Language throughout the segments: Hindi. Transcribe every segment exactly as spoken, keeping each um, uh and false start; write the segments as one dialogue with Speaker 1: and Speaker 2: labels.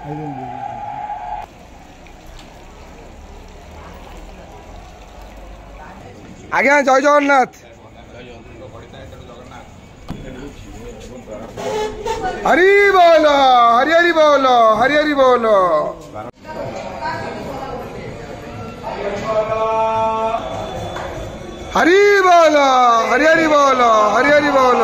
Speaker 1: आज्ञा जय जगन्नाथ। हरि बोल हरि हरि बोल हरि हरि बोल। हरि बोल हरि हरि बोल हरि हरि बोल।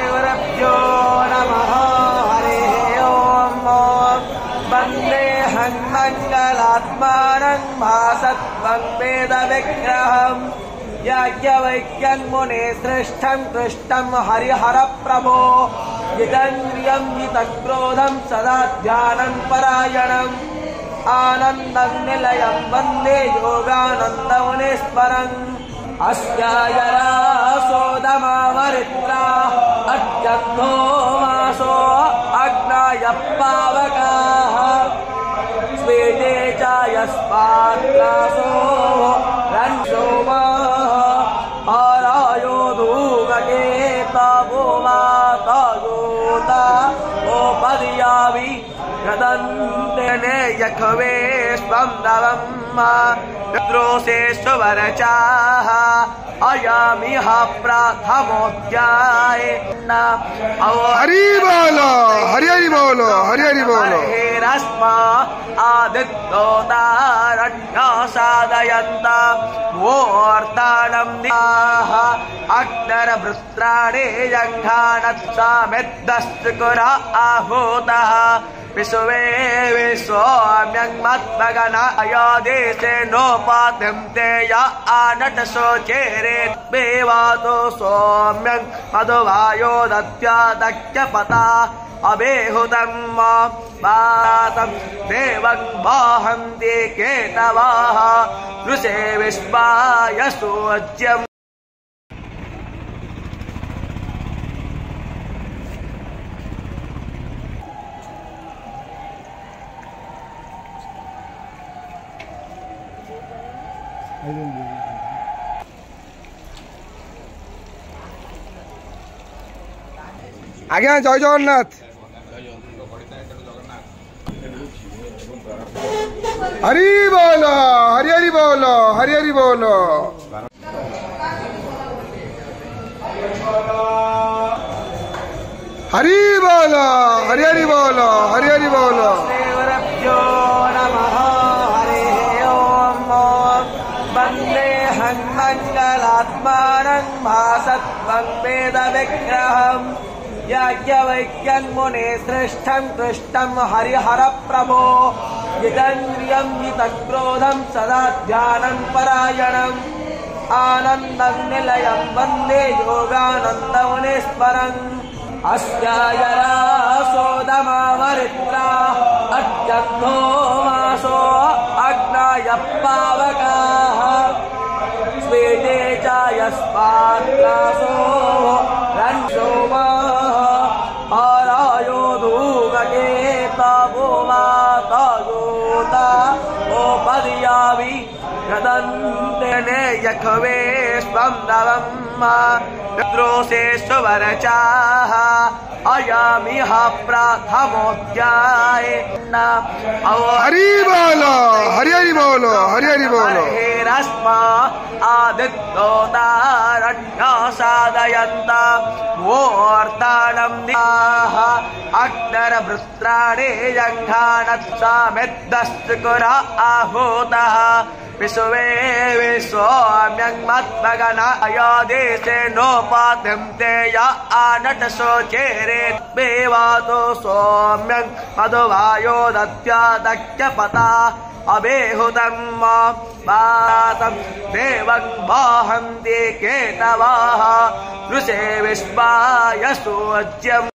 Speaker 2: वंदे हन्मंगलात्मानं भासत्वं वेद विग्रहम् याज्ञवल्क्यं मुने श्रेष्ठं कृष्णं हरिहर प्रभो जितेन्द्रियं जितक्रोधं सदा ध्यानं परायणम् आनन्दं निलयं वन्दे योगानन्दमुनीश्वरम् अस्यायरासोदमामरित्रा अत्यन्तो मासो अग्नाय पावकाः स्वेदे च यस्मात्रासो रन्सोमा हरायो धूमके तपो मातयोता ओपदियावि गदन्ते यखवे स्वं नवम् रुद्रोषेषु वरचाः अयमिह प्रथमोऽध्याय।
Speaker 1: हरि बोलो हरि हरि बोलो हरि हरि बोलो।
Speaker 2: हेरस्मा आदित्योतारण्य साधयन्ता मुहूर्तानं दिः अग्निर्वृत्राणि जङ्घानत्सामिद्दस्कुर आहूतः विश्वे विश्वाम्यं मद्भगनाय देशे नोपाद्यन्ते य आनटशोचेरे देवातो सौम्यं मधुवायो दत्यादक्यपता अबेहुतं वातं देवं वाहन्ति केतवाः दृशे विश्वाय सूज्यम्।
Speaker 1: आज्ञा जय जगन्नाथ। हरि बोल हरि हरि बोल हरि हरि बोल। हरि बोल हरि हरि बोल हरि हरि बोल।
Speaker 2: वंदे हन्मंगलात्मानं भासत्वं वेद विग्रहम् याज्ञवल्क्यं मुने श्रेष्ठं कृष्णं हरिहर प्रभो जितेन्द्रियं जितक्रोधं सदा ध्यानं परायणम् आनन्दं निलयं वन्दे योगानन्दमुनीश्वरम् अस्यायरासोदमामरित्रा अत्यन्तो मासो अग्नाय पावकाः स्वेदे च यस्मात्रासो रन्सोमा हरायो धूमके तपो मातयोता ओपदियावि गदन्ते यखवे स्वं नवम् रुद्रोषेषु वरचाः अयमिह प्रथमोऽध्याय।
Speaker 1: हरि बोलो हरि हरि बोलो हरि हरि बोलो।
Speaker 2: हेरस्मा आदित्योतारण्य साधयन्ता मुहूर्तानं दिः अग्निर्वृत्राणि जङ्घानत्सामिद्दस्कुर आहूतः विश्वे विश्वाम्यं मद्भगनाय देशे नोपाद्यन्ते य आनटशोचेरे देवातो सौम्यं मधुवायो दत्यादक्यपता अबेहुतं वातं देवं वाहन्ति केतवाः दृशे विश्वाय सूज्यम्।